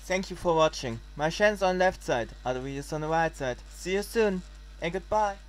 Thank you for watching. My channel's on the left side, other videos on the right side. See you soon and goodbye.